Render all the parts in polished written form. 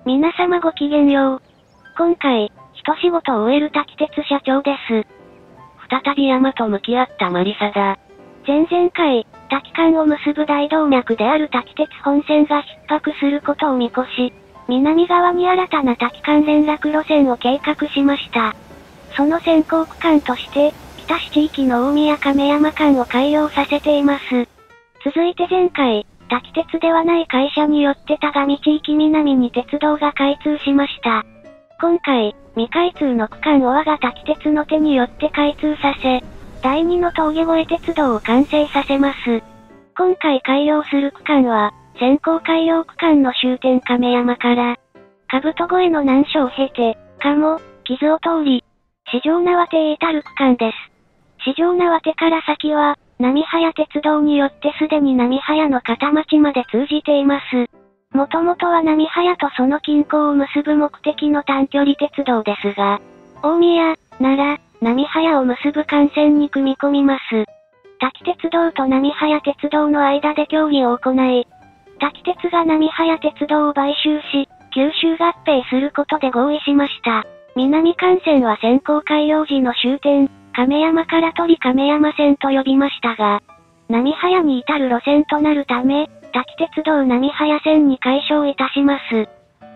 皆様ごきげんよう。今回、一仕事を終える滝鉄社長です。 再び山と向き合ったマリサだ。 前々回、滝間を結ぶ大動脈である滝鉄本線が逼迫することを見越し、南側に新たな滝間連絡路線を計画しました。その先行区間として、北市地域の大宮亀山間を開業させています。続いて前回、滝鉄ではない会社によって田上地域南に鉄道が開通しました。今回、未開通の区間を我が滝鉄の手によって開通させ、第2の峠越え鉄道を完成させます。今回開業する区間は、先行開業区間の終点亀山から、兜越えの難所を経て、鴨、木津を通り、四条縄手へ至る区間です。四条縄手から先は、波早鉄道によってすでに波早の片町まで通じています。もともとは波早とその近郊を結ぶ目的の短距離鉄道ですが、大宮、奈良、波早を結ぶ幹線に組み込みます。滝鉄道と波早鉄道の間で協議を行い、滝鉄が波早鉄道を買収し、吸収合併することで合意しました。南幹線は先行開業時の終点、亀山から鳥亀山線と呼びましたが、波早に至る路線となるため、滝鉄道波早線に改称いたします。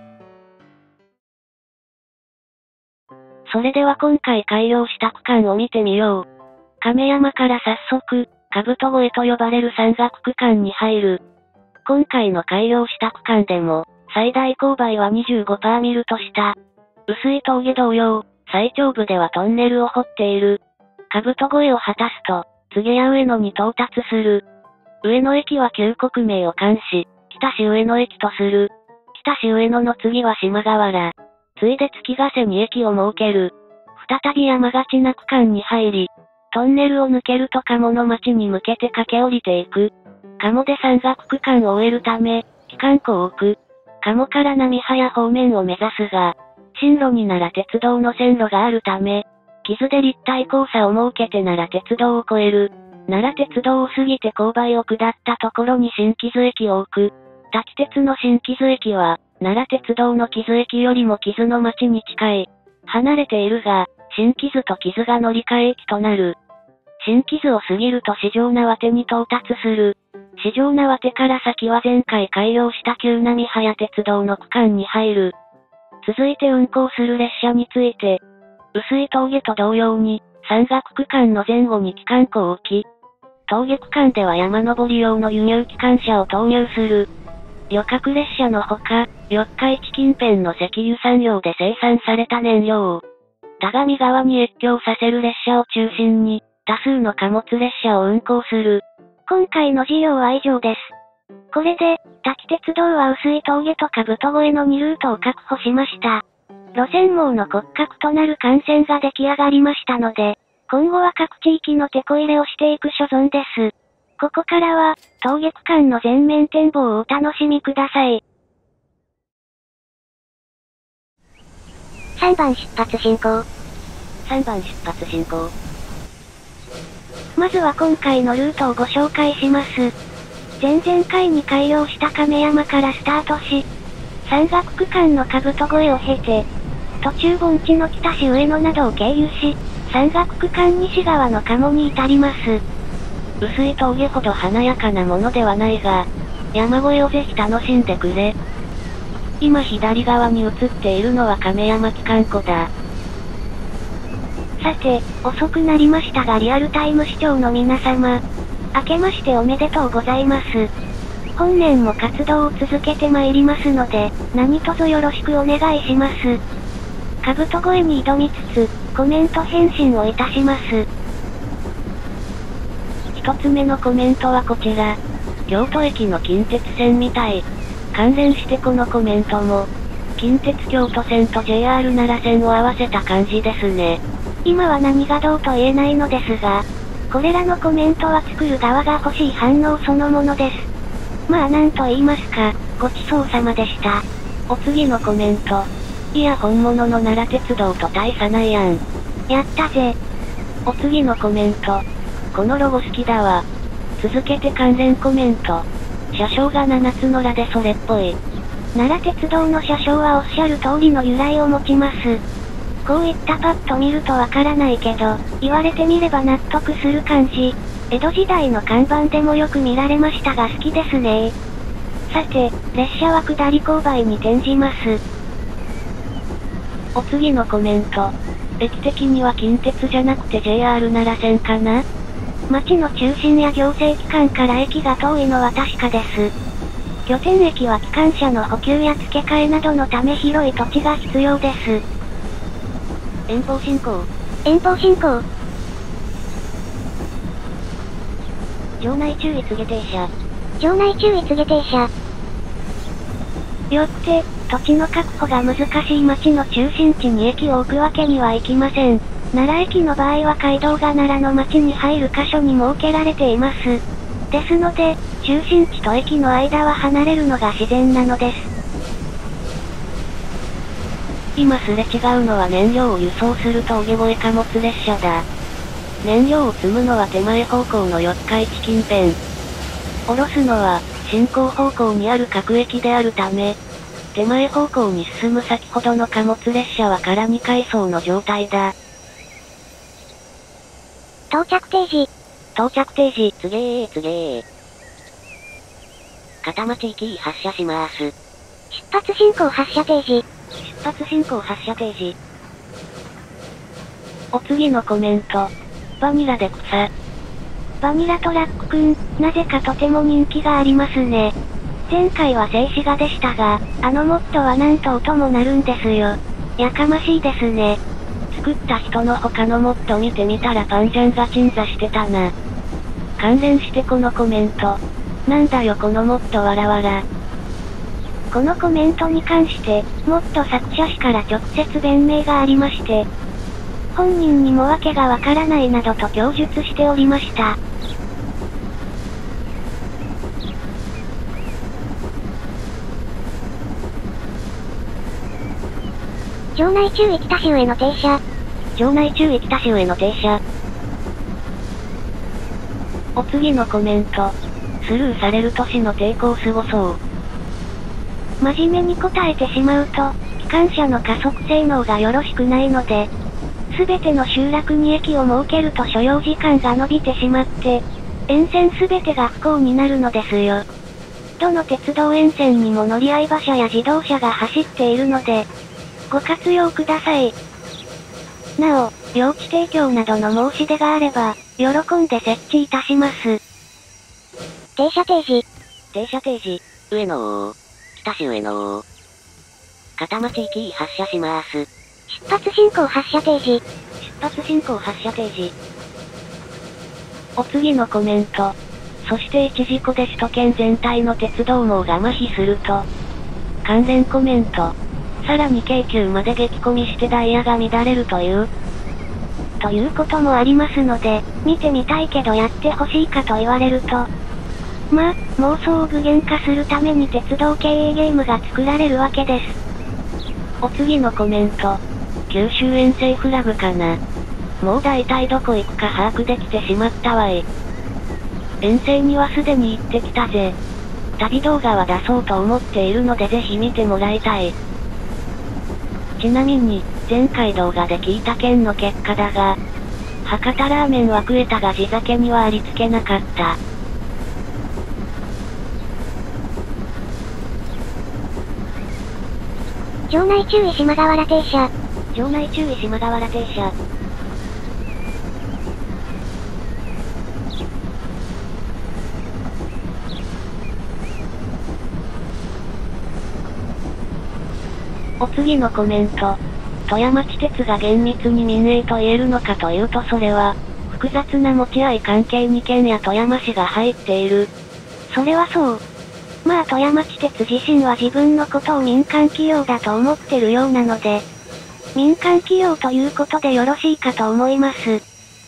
それでは今回開業した区間を見てみよう。亀山から早速、兜越えと呼ばれる山岳区間に入る。今回の開業した区間でも、最大勾配は25ミルとした。薄い峠同様、最頂部ではトンネルを掘っている。兜越えを果たすと、柘谷上野に到達する。上野駅は旧国名を冠し、北市上野駅とする。北市上野の次は島河原。ついで月ヶ瀬に駅を設ける。再び山がちな区間に入り、トンネルを抜けると鴨の町に向けて駆け下りていく。鴨で山岳区間を終えるため、機関庫を置く。鴨から波早方面を目指すが、進路に奈良鉄道の線路があるため、木津で立体交差を設けて奈良鉄道を越える。奈良鉄道を過ぎて勾配を下ったところに新木津駅を置く。滝鉄の新木津駅は、奈良鉄道の木津駅よりも木津の町に近い。離れているが、新木津と木津が乗り換え駅となる。新木津を過ぎると四条縄手に到達する。四条縄手から先は前回開業した旧波早鉄道の区間に入る。続いて運行する列車について、薄い峠と同様に、山岳区間の前後に機関庫を置き、峠区間では山登り用の輸入機関車を投入する。旅客列車のほか、四日市近辺の石油産業で生産された燃料を、田上川に越境させる列車を中心に、多数の貨物列車を運行する。 今回の事業は以上です。これで、滝鉄道は薄い峠と兜越えの2ルートを確保しました。路線網の骨格となる幹線が出来上がりましたので、今後は各地域のテこ入れをしていく所存です。ここからは、峠区間の全面展望をお楽しみください。3番出発進行。 3番出発進行。 まずは今回のルートをご紹介します。前々回に開業した亀山からスタートし、山岳区間の兜越えを経て、途中盆地の北市上野などを経由し、山岳区間西側の鴨に至ります。 薄い峠ほど華やかなものではないが、山越えをぜひ楽しんでくれ。今左側に映っているのは亀山機関庫だ。 さて、遅くなりましたがリアルタイム視聴の皆様、明けましておめでとうございます。本年も活動を続けてまいりますので、何卒よろしくお願いします。兜越えに挑みつつ、コメント返信をいたします。 一つ目のコメントはこちら。京都駅の近鉄線みたい。関連してこのコメントも、近鉄京都線と JR 奈良線を合わせた感じですね。 今は何がどうと言えないのですが、これらのコメントは作る側が欲しい反応そのものです。まあなんと言いますか、ごちそうさまでした。 お次のコメント。いや本物の奈良鉄道と大差ないやん。 やったぜ。 お次のコメント。このロゴ好きだわ。続けて関連コメント。車掌が七つのらでそれっぽい。 奈良鉄道の車掌はおっしゃる通りの由来を持ちます。こういったパッと見るとわからないけど、言われてみれば納得する感じ。江戸時代の看板でもよく見られましたが好きですね。さて、列車は下り勾配に転じます。 お次のコメント。駅的には近鉄じゃなくて JR 奈良線かな？ 町の中心や行政機関から駅が遠いのは確かです。拠点駅は機関車の補給や付け替えなどのため広い土地が必要です。 遠方進行。 遠方進行。 場内注意告げ停車。 場内注意告げ停車。よって、土地の確保が難しい町の中心地に駅を置くわけにはいきません。奈良駅の場合は街道が奈良の町に入る箇所に設けられています。ですので、中心地と駅の間は離れるのが自然なのです。 今すれ違うのは燃料を輸送する峠越貨物列車だ。燃料を積むのは手前方向の四日市近辺。降ろすのは、進行方向にある各駅であるため、手前方向に進む先ほどの貨物列車は空2階層の状態だ。 到着定時。 到着定時。つげーつげー。片町行き発車します。 出発進行発車定時。 出発進行発車定時。お次のコメント。バニラで草。 バニラトラックくん、なぜかとても人気がありますね。前回は静止画でしたが、あのモッドはなんと音も鳴るんですよ。やかましいですね。 作った人の他のモッド見てみたらパンジャンが鎮座してたな。関連してこのコメント。なんだよこのモッドわらわら。 このコメントに関して、モッド作者氏から直接弁明がありまして、本人にも訳がわからないなどと供述しておりました。場内注意北州への停車。 場内注意北州への停車。お次のコメント。スルーされる都市の抵抗すごそう。 真面目に答えてしまうと、機関車の加速性能がよろしくないので、すべての集落に駅を設けると所要時間が伸びてしまって、沿線すべてが不幸になるのですよ。どの鉄道沿線にも乗り合い馬車や自動車が走っているので、ご活用ください。なお、用地提供などの申し出があれば、喜んで設置いたします。停車定時。 停車定時。上野。北市上野。片町行き発車します。 出発進行発車定時。 出発進行発車定時。お次のコメント。そして一事故で首都圏全体の鉄道網が麻痺すると。関連コメント。さらに京急まで激混みしてダイヤが乱れるという。 ということもありますので、見てみたいけどやってほしいかと言われると。まあ、妄想を具現化するために鉄道経営ゲームが作られるわけです。 お次のコメント。九州遠征フラグかな。もう大体どこ行くか把握できてしまったわい。遠征にはすでに行ってきたぜ。旅動画は出そうと思っているのでぜひ見てもらいたい。ちなみに、前回動画で聞いた件の結果だが、博多ラーメンは食えたが地酒にはありつけなかった。 場内注意島河原停車。 場内注意島河原停車。お次のコメント。富山地鉄が厳密に民営と言えるのかというとそれは、複雑な持ち合い関係に県や富山市が入っている。 それはそう。まあ富山地鉄自身は自分のことを民間企業だと思ってるようなので、民間企業ということでよろしいかと思います。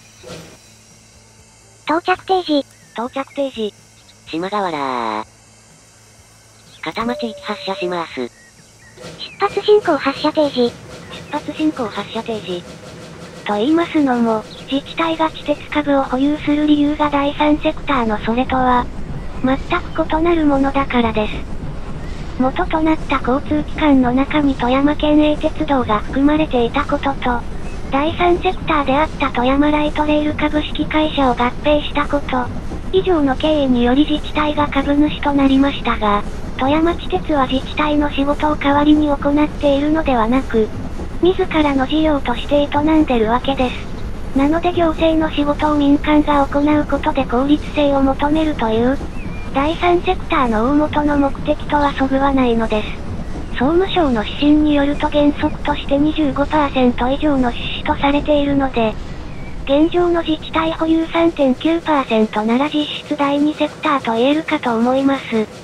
到着定時。 到着定時。島河原。片町行き発車します。 出発進行発車定時。 出発進行発車定時。 と言いますのも、自治体が地鉄株を保有する理由が第三セクターのそれとは、全く異なるものだからです。 元となった交通機関の中に富山県営鉄道が含まれていたことと、第三セクターであった富山ライトレール株式会社を合併したこと、以上の経緯により自治体が株主となりましたが、富山地鉄は自治体の仕事を代わりに行っているのではなく、自らの事業として営んでるわけです。なので行政の仕事を民間が行うことで効率性を求めるという、第三セクターの大元の目的とはそぐわないのです。総務省の指針によると原則として 25% 以上の出資とされているので、現状の自治体保有 3.9% なら実質第2セクターと言えるかと思います。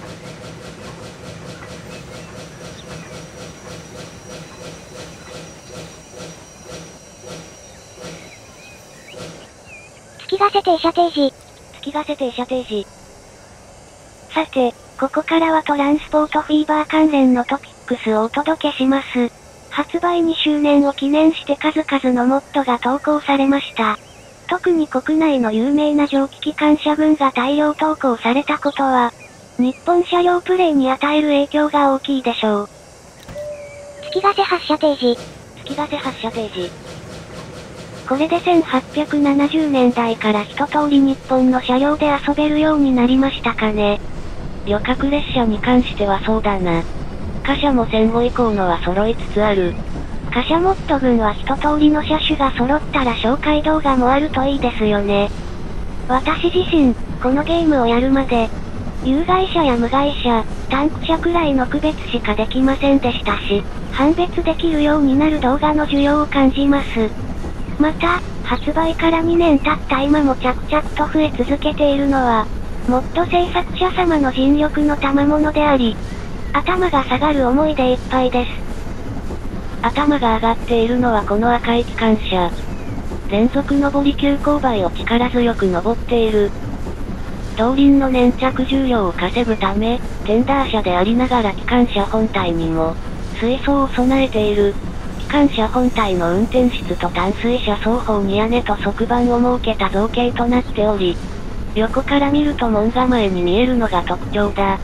月ヶ瀬停車定時。 月ヶ瀬停車定時。さて、ここからはトランスポートフィーバー関連のトピックスをお届けします。発売2周年を記念して数々のモッドが投稿されました。特に国内の有名な蒸気機関車群が大量投稿されたことは、日本車両プレイに与える影響が大きいでしょう。 月ヶ瀬発車定時。 月ヶ瀬発車定時。これで1870年代から一通り日本の車両で遊べるようになりましたかね。旅客列車に関してはそうだな。貨車も戦後以降のは揃いつつある。貨車モッド群は一通りの車種が揃ったら紹介動画もあるといいですよね。私自身、このゲームをやるまで、有害車や無害車、タンク車くらいの区別しかできませんでしたし、判別できるようになる動画の需要を感じます。また、発売から2年経った今も着々と増え続けているのは、モッド制作者様の尽力の賜物であり、頭が下がる思いでいっぱいです。頭が上がっているのはこの赤い機関車。連続上り急勾配を力強く登っている。動輪の粘着重量を稼ぐため、テンダー車でありながら機関車本体にも、水槽を備えている。機関車本体の運転室と淡水車双方に屋根と側板を設けた造形となっており、横から見ると門構えに見えるのが特徴だ。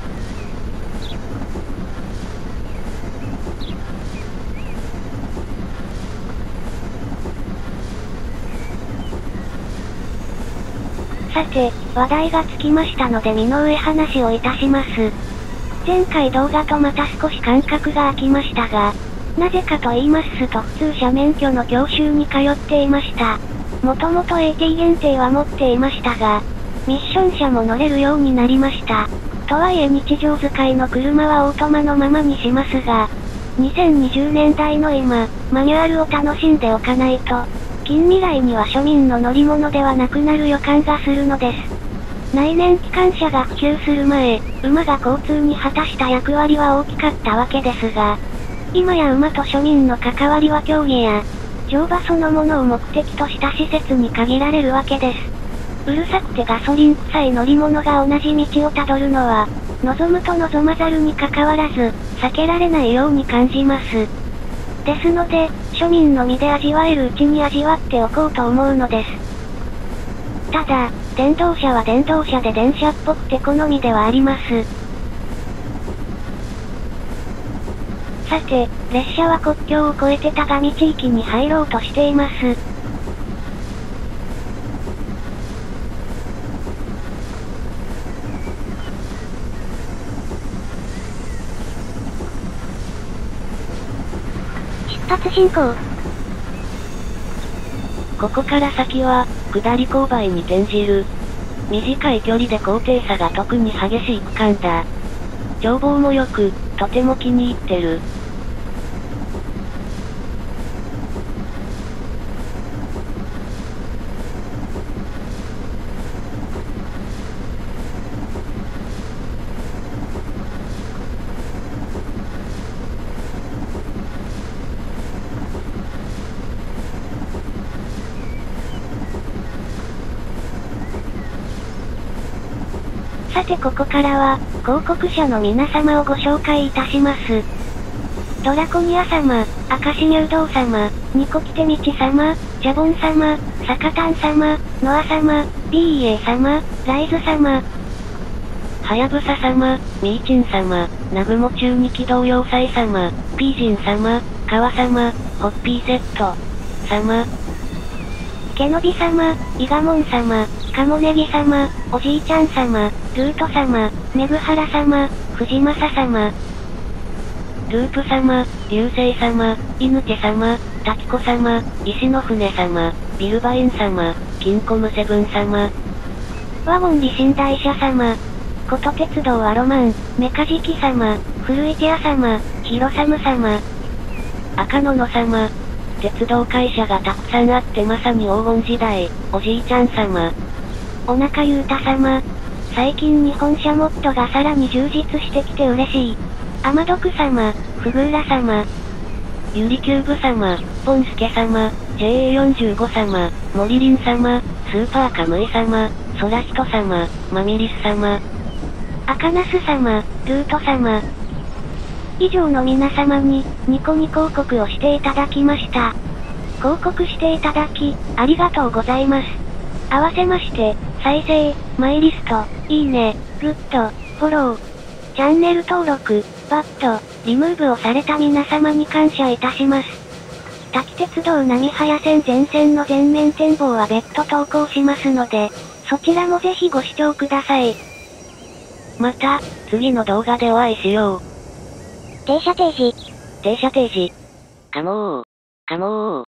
さて、話題がつきましたので身の上話をいたします。前回動画とまた少し間隔が空きましたが、なぜかと言いますと普通車免許の教習に通っていました。もともと AT 限定は持っていましたが、ミッション車も乗れるようになりました。とはいえ日常使いの車はオートマのままにしますが、2020年代の今、マニュアルを楽しんでおかないと、近未来には庶民の乗り物ではなくなる予感がするのです。内燃機関車が普及する前、馬が交通に果たした役割は大きかったわけですが、今や馬と庶民の関わりは競技や、乗馬そのものを目的とした施設に限られるわけです。うるさくてガソリン臭い乗り物が同じ道をたどるのは、望むと望まざるに関わらず、避けられないように感じます。ですので、庶民の身で味わえるうちに味わっておこうと思うのです。ただ、電動車は電動車で電車っぽくて好みではあります。さて、列車は国境を越えて田上地域に入ろうとしています。 出発進行。 ここから先は、下り勾配に転じる。短い距離で高低差が特に激しい区間だ。眺望も良く、とても気に入ってる。さてここからは、広告者の皆様をご紹介いたします。ドラコニア様、明石入道様、ニコキテミチ様、ジャボン様、サカタン様、ノア様、BEA 様、ライズ様。 はやぶさ様、みーちん様、南雲中二機動要塞様、ピージン様、川様、ホッピーセット様、 けのび様、イガモン様、カモネギ様、おじいちゃん様、ルート様、メグハラ様、藤正様、 ループ様、流星様、イヌチェ様、タキコ様、石の船様、ビルバイン様、キンコムセブン様、 ワゴンリ寝台車様、こと鉄道アロマン、メカジキ様、古市屋様、ヒロサム様、 赤野野様、鉄道会社がたくさんあってまさに黄金時代、おじいちゃん様、 おなかゆうた様、最近日本車モッドがさらに充実してきて嬉しい。アマドク様、フグーラ様、 ユリキューブ様、ポンスケ様、JA45 様、モリリン様、スーパーカムイ様、ソラヒト様、マミリス様、 赤ナス様、ルート様。以上の皆様に、ニコニコ広告をしていただきました。広告していただき、ありがとうございます。合わせまして、再生、マイリスト、いいね、グッド、フォロー、チャンネル登録、バッド、リムーブをされた皆様に感謝いたします。滝鉄道波早線全線の全面展望は別途投稿しますので、そちらもぜひご視聴ください。 また、次の動画でお会いしよう。 停車停止。 停車停止。カモー。カモー。